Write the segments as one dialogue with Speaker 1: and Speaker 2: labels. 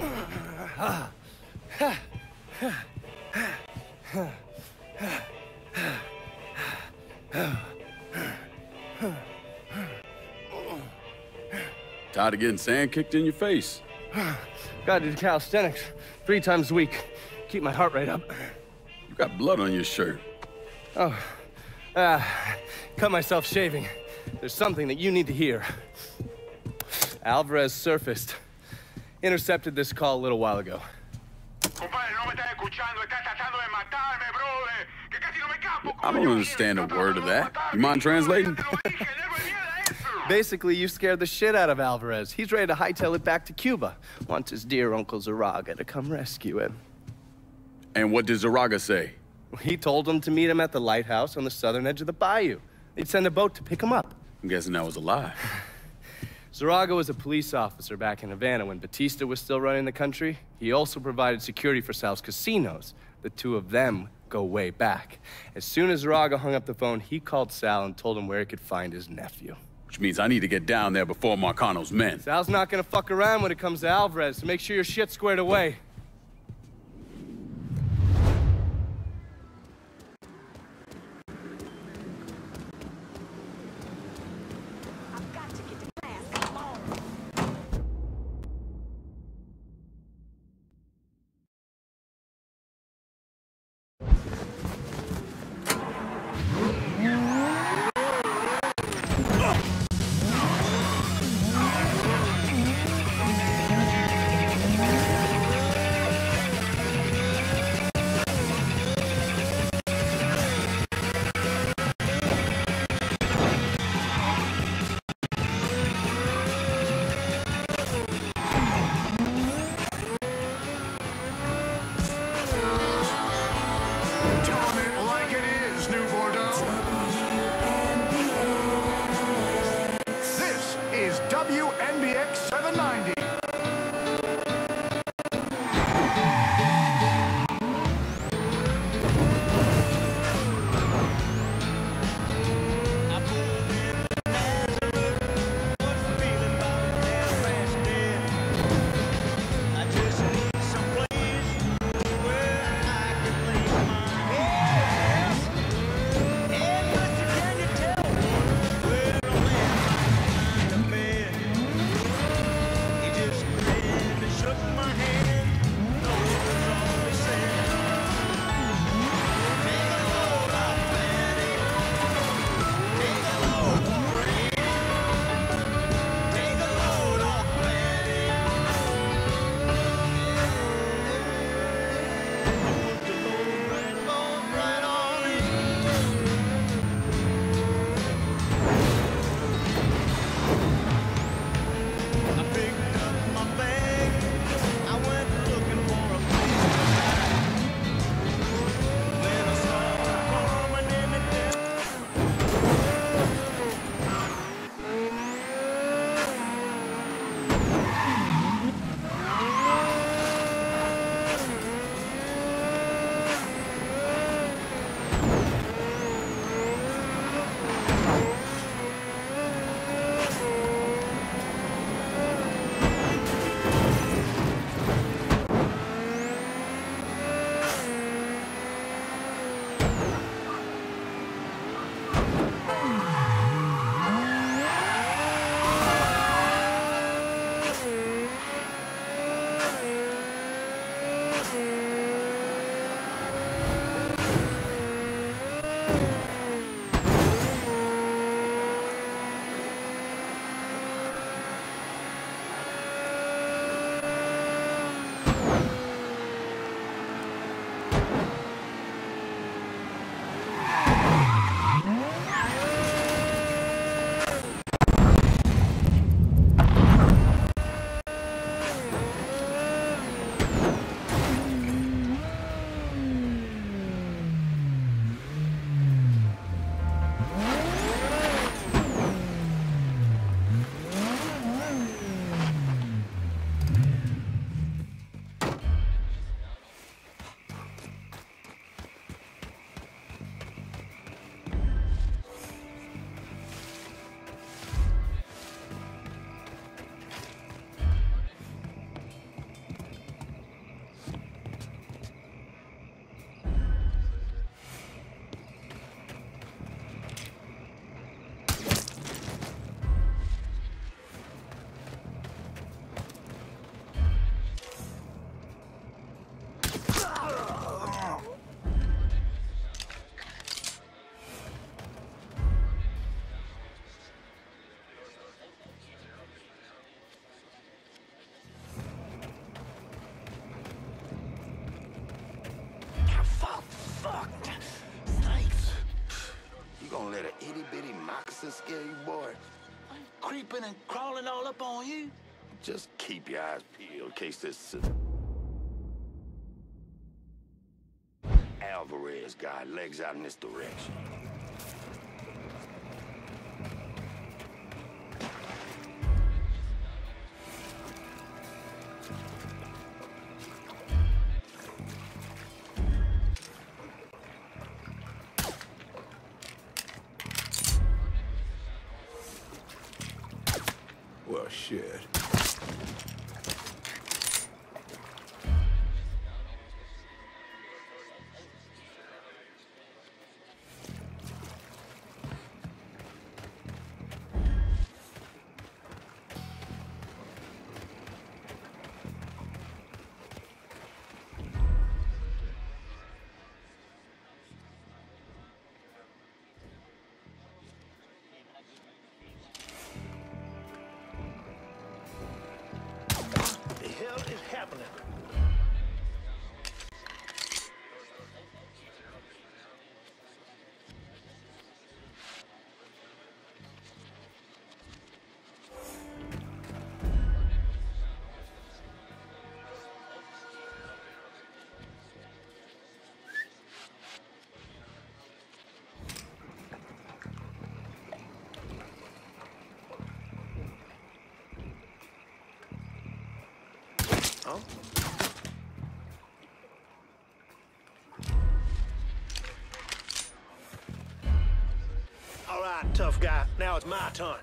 Speaker 1: Tired of getting sand kicked in your face?
Speaker 2: Gotta do calisthenics 3 times a week. Keep my heart rate up.
Speaker 1: You got blood on your shirt.
Speaker 2: Oh, cut myself shaving. There's something that you need to hear. Alvarez surfaced. Intercepted this call a little while ago.
Speaker 1: I don't understand a word of that. You mind translating?
Speaker 2: Basically, you scared the shit out of Alvarez. He's ready to hightail it back to Cuba. Wants his dear Uncle Zaraga to come rescue him.
Speaker 1: And what did Zaraga say?
Speaker 2: He told him to meet him at the lighthouse on the southern edge of the bayou. They'd send a boat to pick him up.
Speaker 1: I'm guessing that was a lie.
Speaker 2: Zaraga was a police officer back in Havana when Batista was still running the country. He also provided security for Sal's casinos. The two of them go way back. As soon as Zaraga hung up the phone, he called Sal and told him where he could find his nephew.
Speaker 1: Which means I need to get down there before Marcano's men.
Speaker 2: Sal's not gonna fuck around when it comes to Alvarez, so make sure your shit's squared away.
Speaker 3: WNBX 790. to scare you, boy.
Speaker 4: I'm creeping and crawling all up on you.
Speaker 3: Just keep your eyes peeled in case this Alvarez guy legs out in this direction.
Speaker 1: Well, shit.
Speaker 4: What the hell is happening?
Speaker 3: Huh?
Speaker 4: All right, tough guy. Now it's my turn.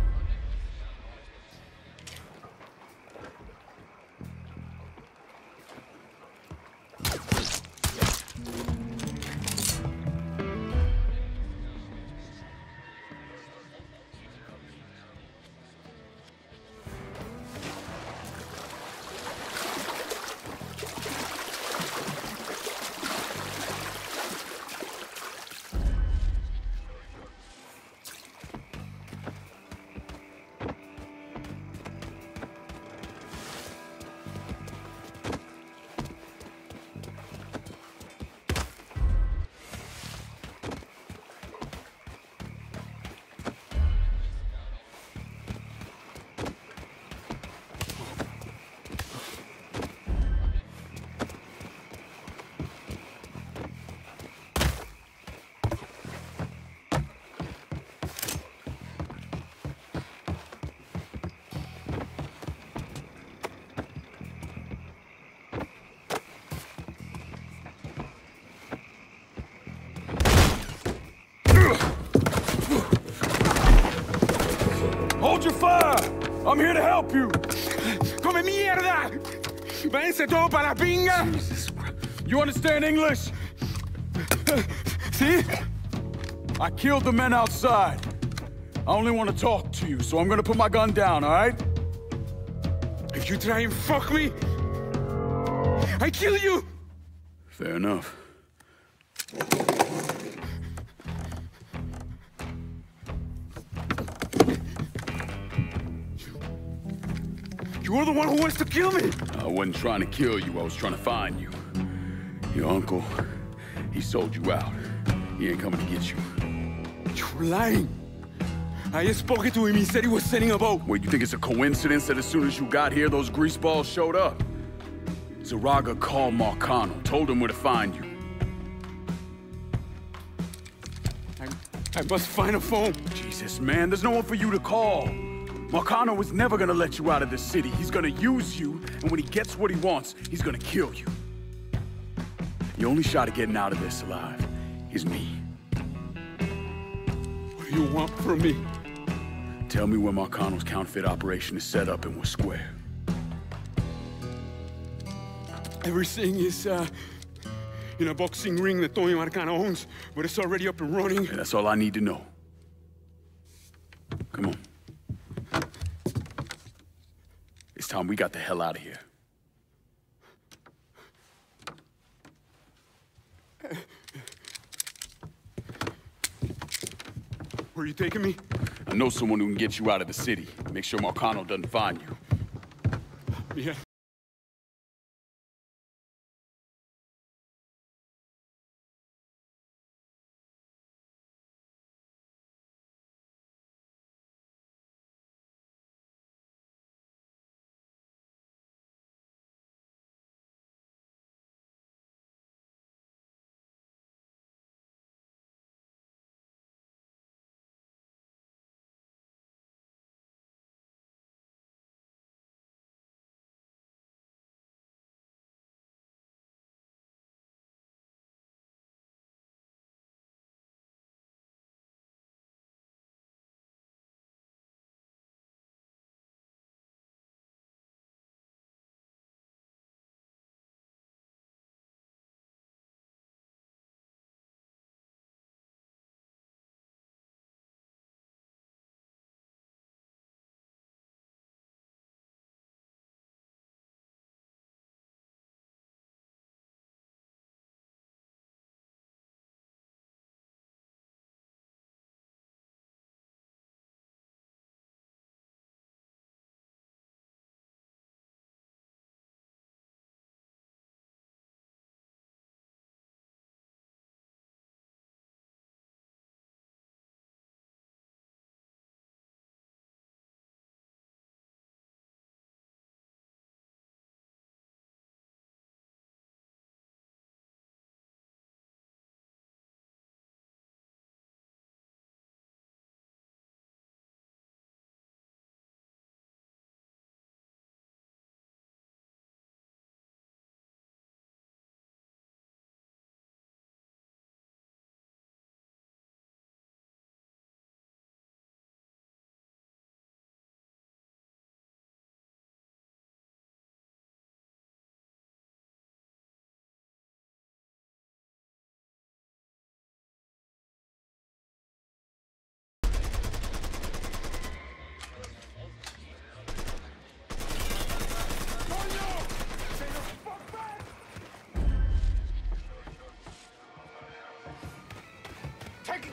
Speaker 1: Hold your fire! I'm here to help you! ¡Come mierda! ¡Váyanse todos para la pinga! You understand English? See? I killed the men outside. I only want to talk to you, so I'm gonna put my gun down, all right? If you try and fuck me, I kill you! Fair enough. You're the one who wants to kill me! I wasn't trying to kill you, I was trying to find you. Your uncle, he sold you out. He ain't coming to get you. You're lying! I just spoke to him, he said he was sending a boat. Wait, you think it's a coincidence that as soon as you got here, those greaseballs showed up? Zaraga called Marcano, told him where to find you. I must find a phone. Jesus, man, there's no one for you to call. Marcano was never gonna let you out of this city. He's gonna use you, and when he gets what he wants, he's gonna kill you. The only shot at getting out of this alive is me. What do you want from me? Tell me where Marcano's counterfeit operation is set up and we're square. Everything is, in a boxing ring that Tony Marcano owns, but it's already up and running. Yeah, that's all I need to know. Come on. It's time we got the hell out of here. Where are you taking me? I know someone who can get you out of the city. Make sure Marcano doesn't find you. Yeah.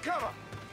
Speaker 3: cover!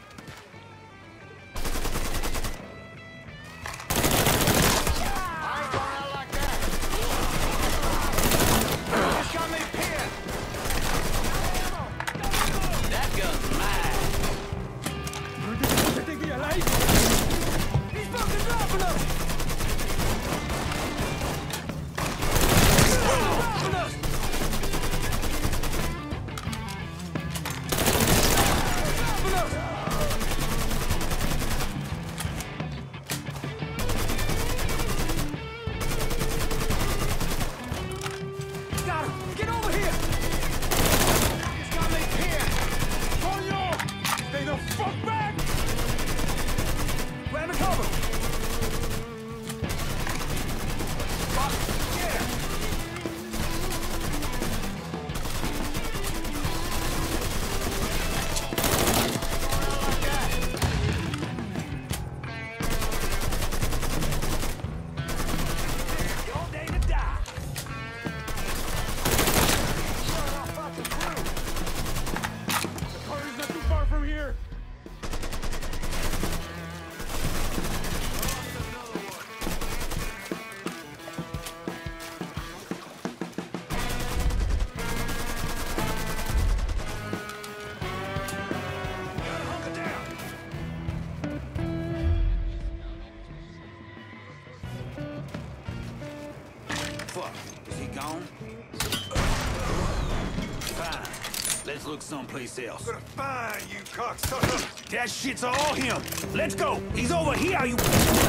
Speaker 5: Let's look someplace else.
Speaker 3: I'm gonna find you, cocksucker!
Speaker 5: That shit's all him. Let's go. He's over here. You.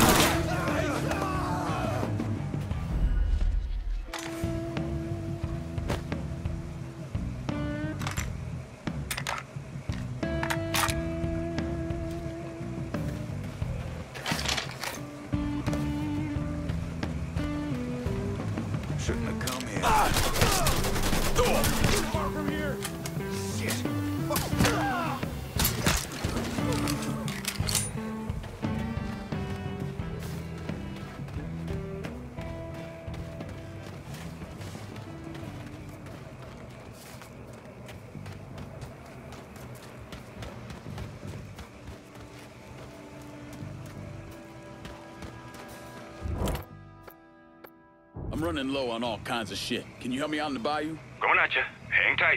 Speaker 3: Shouldn't have come here.
Speaker 5: Too far from here. Shit.
Speaker 1: I'm running low on all kinds of shit. Can you help me out in the bayou?
Speaker 6: Going at you. Hang tight.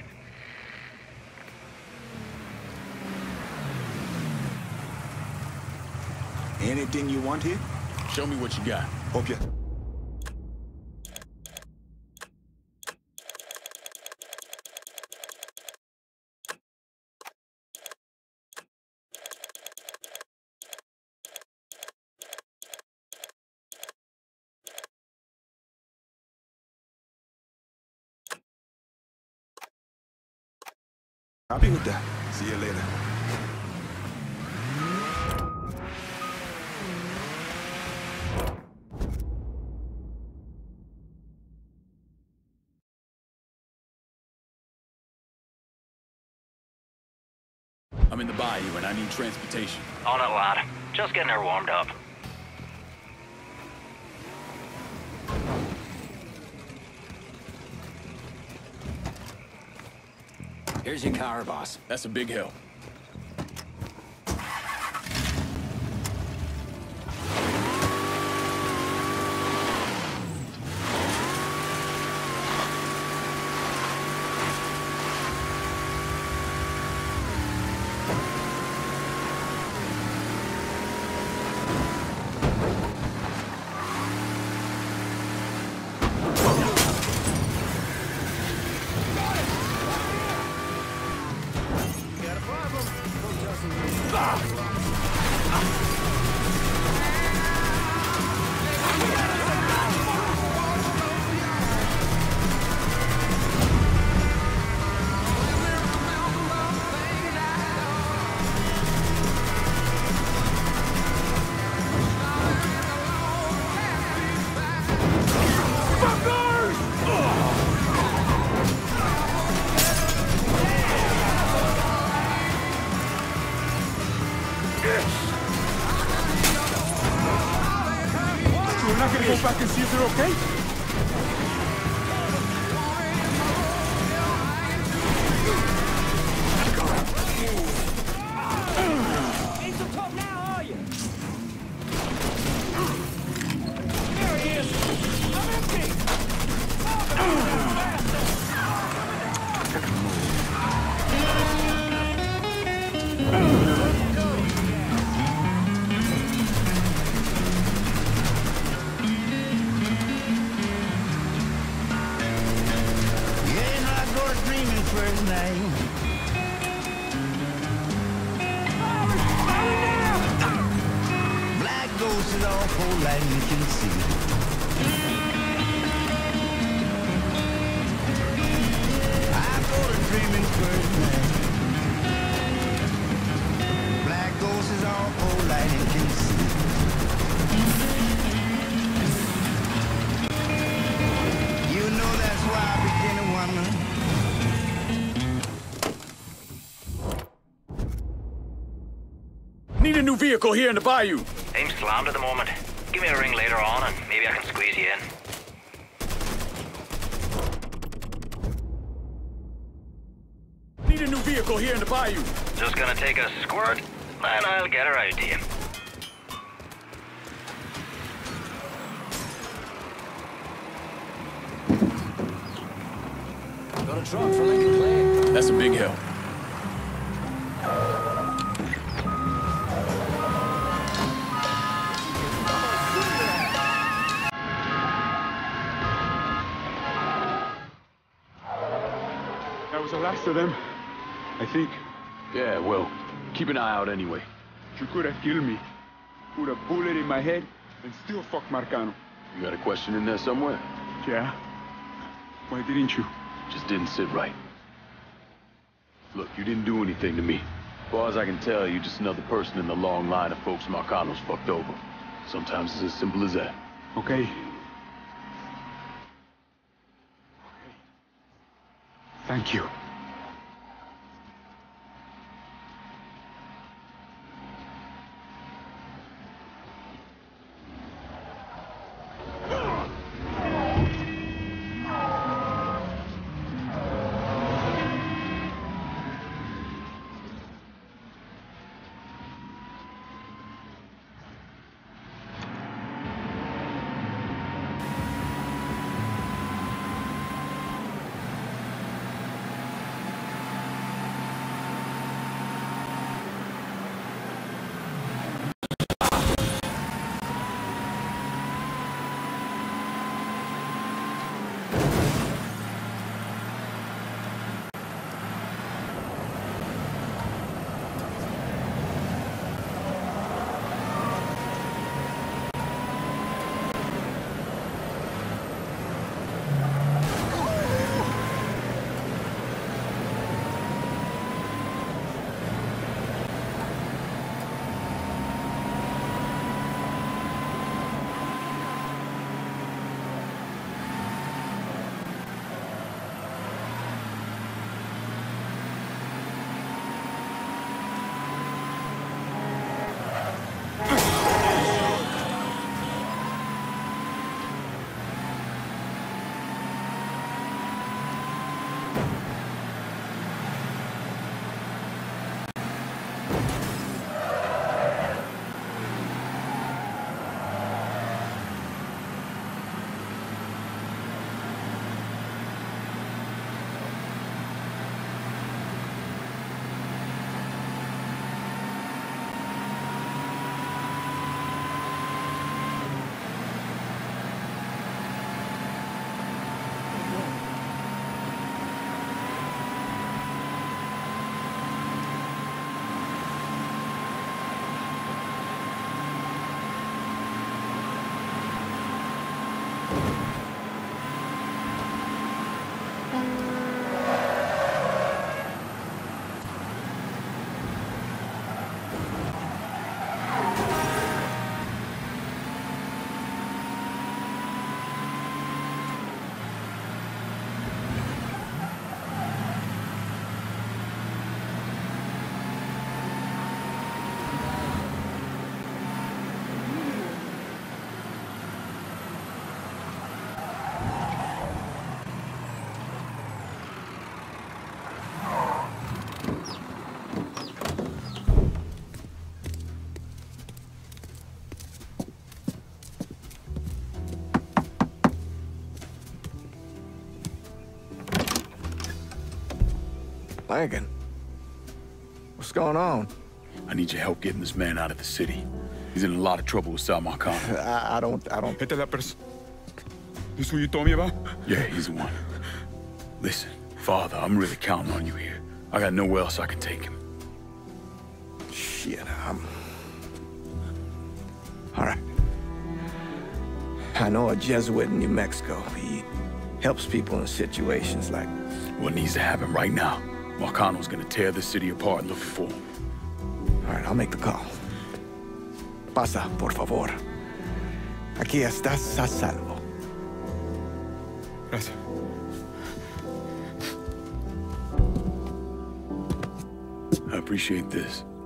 Speaker 5: Anything you want here?
Speaker 1: Show me what you got.
Speaker 5: Hope you.
Speaker 3: Happy with that. See you later.
Speaker 1: I'm in the bayou and I need transportation.
Speaker 6: On it, lad. Just getting her warmed up.
Speaker 7: Here's your car, boss.
Speaker 1: That's a big help.
Speaker 8: We're not gonna go back and see if they're okay?
Speaker 9: first night. Black ghost is awful light you can see. I go to dreaming first night. Black ghost is awful light you can see. You know that's why I begin to wonder.
Speaker 1: Need a new vehicle here in the bayou.
Speaker 6: I'm slammed at the moment. Give me a ring later on and maybe I can squeeze you in.
Speaker 1: Need a new vehicle here in the bayou.
Speaker 6: Just gonna take a squirt, and I'll get her out to you.
Speaker 7: Got a truck for Lincoln Clay.
Speaker 1: That's a big help.
Speaker 8: That was the last of them, I think.
Speaker 1: Yeah, well, keep an eye out anyway.
Speaker 8: You could have killed me. Put a bullet in my head and still fuck Marcano.
Speaker 1: You got a question in there somewhere?
Speaker 8: Yeah? Why didn't you?
Speaker 1: Just didn't sit right. Look, you didn't do anything to me. As far as I can tell, you're just another person in the long line of folks Marcano's fucked over. Sometimes it's as simple as that.
Speaker 8: Okay. Thank you.
Speaker 10: Lincoln? What's going on?
Speaker 1: I need your help getting this man out of the city. He's in a lot of trouble with Sal Marcano.
Speaker 10: I don't...
Speaker 8: Este es la person. This who you told me about?
Speaker 1: Yeah, he's the one. Listen, father. I'm really counting on you here. I got nowhere else I can take him.
Speaker 10: Shit, all right. I know a Jesuit in New Mexico. He helps people in situations like...
Speaker 1: What needs to happen right now? Marcano's gonna tear this city apart looking for him.
Speaker 10: All right, I'll make the call. Pasa, por favor. Aquí estás a salvo.
Speaker 1: Gracias. I appreciate this.